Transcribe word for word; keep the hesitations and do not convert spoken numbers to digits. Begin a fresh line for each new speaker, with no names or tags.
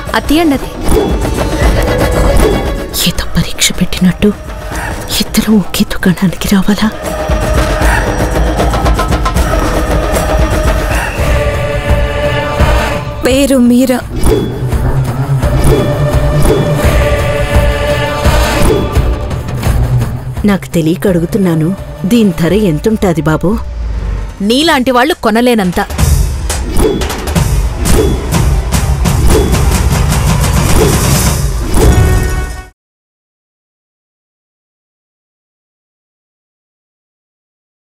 అతీయండి.
ఏదో పరీక్ష పెట్టినట్టు ఇద్దరు ఒకే దుకాణానికి రావాలా?
పేరు మీరా.
నాకు తెలియక అడుగుతున్నాను, దీని ధర ఎంతుంటాది బాబు?
నీలాంటి వాళ్ళు కొనలేనంత.